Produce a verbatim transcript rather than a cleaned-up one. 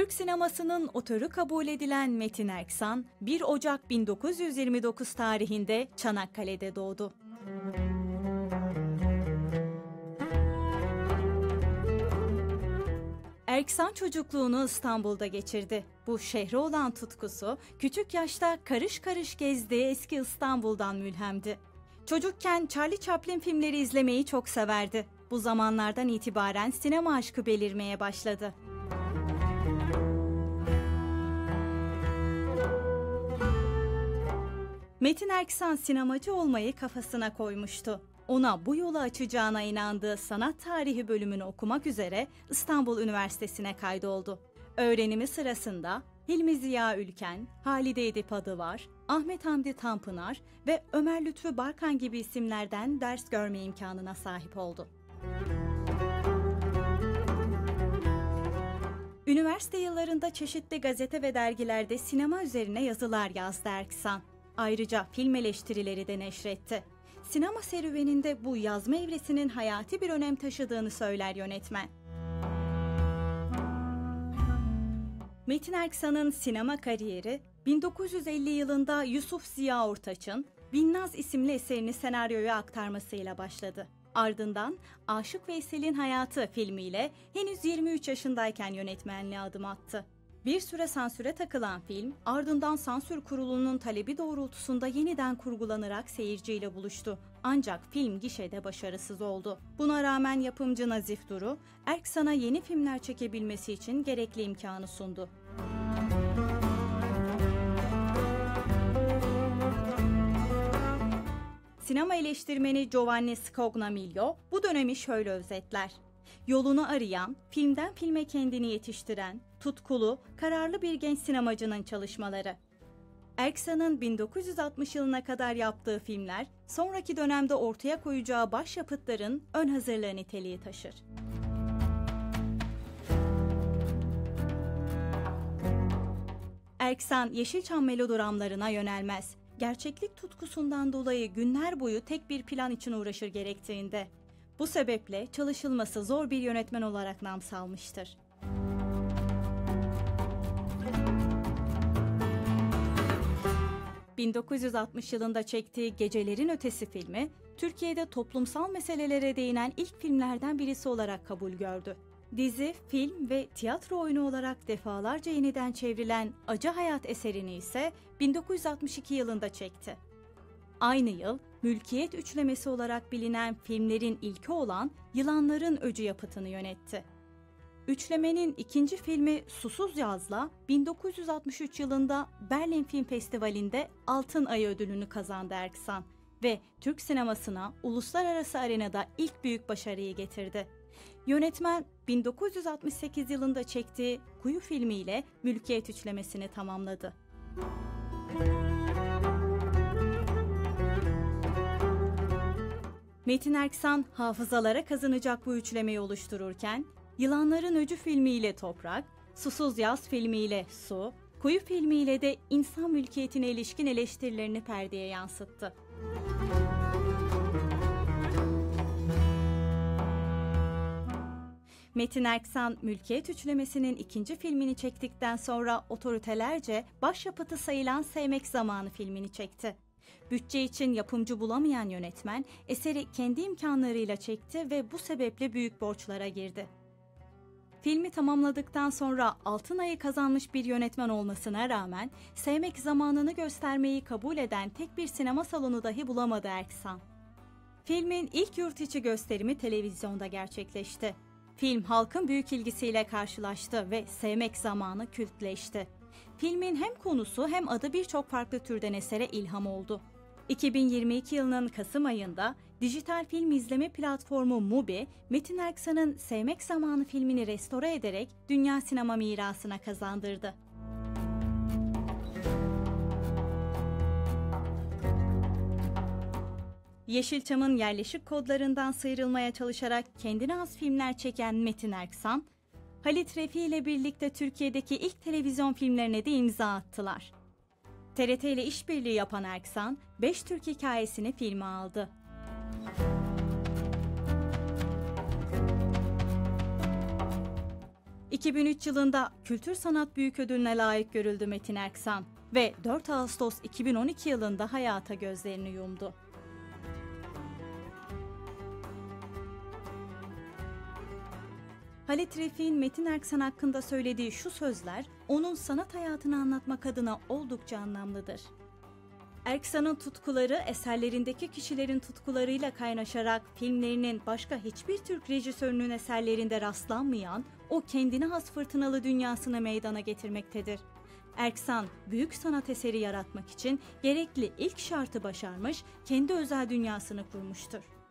Türk sinemasının otörü kabul edilen Metin Erksan, bir Ocak bin dokuz yüz yirmi dokuz tarihinde Çanakkale'de doğdu. Erksan çocukluğunu İstanbul'da geçirdi. Bu şehre olan tutkusu, küçük yaşta karış karış gezdiği eski İstanbul'dan mülhemdi. Çocukken Charlie Chaplin filmleri izlemeyi çok severdi. Bu zamanlardan itibaren sinema aşkı belirmeye başladı. Metin Erksan sinemacı olmayı kafasına koymuştu. Ona bu yolu açacağına inandığı sanat tarihi bölümünü okumak üzere İstanbul Üniversitesi'ne kaydoldu. Öğrenimi sırasında Hilmi Ziya Ülken, Halide Edip Adıvar, Ahmet Hamdi Tanpınar ve Ömer Lütfü Barkan gibi isimlerden ders görme imkanına sahip oldu. Üniversite yıllarında çeşitli gazete ve dergilerde sinema üzerine yazılar yazdı Erksan. Ayrıca film eleştirileri de neşretti. Sinema serüveninde bu yazma evresinin hayati bir önem taşıdığını söyler yönetmen. Metin Erksan'ın sinema kariyeri bin dokuz yüz elli yılında Yusuf Ziya Ortaç'ın Binnaz isimli eserini senaryoya aktarmasıyla başladı. Ardından Aşık Veysel'in Hayatı filmiyle henüz yirmi üç yaşındayken yönetmenliğe adım attı. Bir süre sansüre takılan film, ardından sansür kurulunun talebi doğrultusunda yeniden kurgulanarak seyirciyle buluştu. Ancak film gişede başarısız oldu. Buna rağmen yapımcı Nazif Duru, Erksan'a yeni filmler çekebilmesi için gerekli imkanı sundu. Sinema eleştirmeni Giovanni Scognamiglio bu dönemi şöyle özetler. Yolunu arayan, filmden filme kendini yetiştiren, tutkulu, kararlı bir genç sinemacının çalışmaları. Erksan'ın bin dokuz yüz altmış yılına kadar yaptığı filmler, sonraki dönemde ortaya koyacağı başyapıtların ön hazırlığı niteliği taşır. Erksan, Yeşilçam melodramlarına yönelmez. Gerçeklik tutkusundan dolayı günler boyu tek bir plan için uğraşır gerektiğinde. Bu sebeple çalışılması zor bir yönetmen olarak nam salmıştır. bin dokuz yüz altmış yılında çektiği Gecelerin Ötesi filmi, Türkiye'de toplumsal meselelere değinen ilk filmlerden birisi olarak kabul gördü. Dizi, film ve tiyatro oyunu olarak defalarca yeniden çevrilen Acı Hayat eserini ise bin dokuz yüz altmış iki yılında çekti. Aynı yıl, Mülkiyet üçlemesi olarak bilinen filmlerin ilki olan Yılanların Öcü yapıtını yönetti. Üçlemenin ikinci filmi Susuz Yaz'la bin dokuz yüz altmış üç yılında Berlin Film Festivali'nde Altın Ay ödülünü kazandı Erksan ve Türk sinemasına uluslararası arenada ilk büyük başarıyı getirdi. Yönetmen bin dokuz yüz altmış sekiz yılında çektiği Kuyu filmiyle Mülkiyet üçlemesini tamamladı. Metin Erksan hafızalara kazanacak bu üçlemeyi oluştururken, Yılanların Öcü filmiyle Toprak, Susuz Yaz filmiyle Su, Kuyu filmiyle de insan mülkiyetine ilişkin eleştirilerini perdeye yansıttı. Metin Erksan, Mülkiyet üçlemesinin ikinci filmini çektikten sonra otoritelerce başyapıtı sayılan Sevmek Zamanı filmini çekti. Bütçe için yapımcı bulamayan yönetmen, eseri kendi imkanlarıyla çekti ve bu sebeple büyük borçlara girdi. Filmi tamamladıktan sonra Altın Ay'ı kazanmış bir yönetmen olmasına rağmen, Sevmek Zamanı'nı göstermeyi kabul eden tek bir sinema salonu dahi bulamadı Erksan. Filmin ilk yurt içi gösterimi televizyonda gerçekleşti. Film halkın büyük ilgisiyle karşılaştı ve Sevmek Zamanı kültleşti. Filmin hem konusu hem adı birçok farklı türden esere ilham oldu. iki bin yirmi iki yılının Kasım ayında dijital film izleme platformu Mubi, Metin Erksan'ın Sevmek Zamanı filmini restore ederek dünya sinema mirasına kazandırdı. Yeşilçam'ın yerleşik kodlarından sıyrılmaya çalışarak kendine has filmler çeken Metin Erksan, Halit Refi ile birlikte Türkiye'deki ilk televizyon filmlerine de imza attılar. T R T ile işbirliği yapan Erksan, Beş Türk Hikayesini filme aldı. iki bin üç yılında Kültür Sanat Büyüködülü'ne layık görüldü Metin Erksan ve dört Ağustos iki bin on iki yılında hayata gözlerini yumdu. Halit Refik'in Metin Erksan hakkında söylediği şu sözler, onun sanat hayatını anlatmak adına oldukça anlamlıdır. Erksan'ın tutkuları eserlerindeki kişilerin tutkularıyla kaynaşarak filmlerinin başka hiçbir Türk rejisörünün eserlerinde rastlanmayan o kendine has fırtınalı dünyasını meydana getirmektedir. Erksan, büyük sanat eseri yaratmak için gerekli ilk şartı başarmış, kendi özel dünyasını kurmuştur.